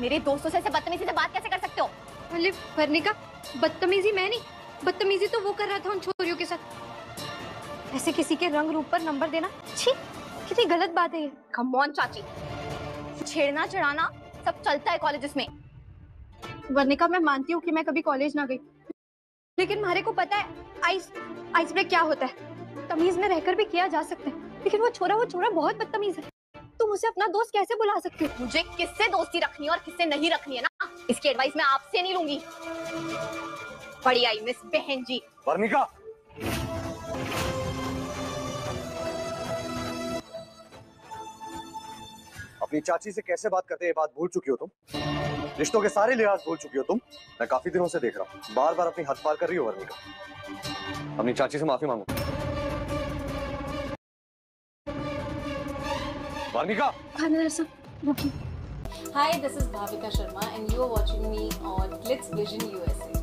मेरे दोस्तों से ऐसे बदतमीजी से बात कैसे कर सकते हो? अरे वर्णिका, बदतमीजी मैं नहीं, बदतमीजी तो वो कर रहा था उन छोरियों के साथ। ऐसे किसी के रंग रूप पर नंबर देना, छी, कितनी गलत बात है ये। कम ऑन चाची, छेड़ना चढ़ाना सब चलता है कॉलेजेस में। वर्णिका, मैं मानती हूँ कि मैं कभी कॉलेज ना गई, लेकिन मारे को पता है आइस ब्रेक क्या होता है। तमीज में रहकर भी किया जा सकता है, लेकिन वो छोरा बहुत बदतमीज है। तुम उसे अपना दोस्त कैसे बुला सकती हो? मुझे किससे दोस्ती रखनी है और किससे नहीं रखनी है ना, इसकी एडवाइस मैं आपसे नहीं लूंगी। बड़ी आई मिस बहन जी। वर्णिका, अपनी चाची से कैसे बात करते हैं ये बात भूल चुकी हो तुम। रिश्तों के सारे लिहाज भूल चुकी हो तुम। मैं काफी दिनों से देख रहा हूँ, बार बार अपनी हद पार कर रही हो वर्णिका। अपनी चाची से माफी मांगो Varnika. Hi, this is Bhavika Sharma and you are watching me on Glitz Vision USA.